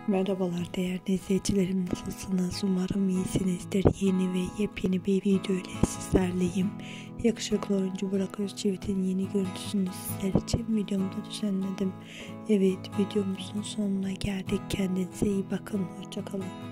Merhabalar değerli izleyicilerim, nasılsınız? Umarım iyisinizdir. Yeni ve yepyeni bir video ile sizlerleyim. Yakışıklı oyuncu Burak Özçivit'in yeni görüntüsünü sizler için videomda düzenledim. Evet, videomuzun sonuna geldik. Kendinize iyi bakın. Hoşça kalın.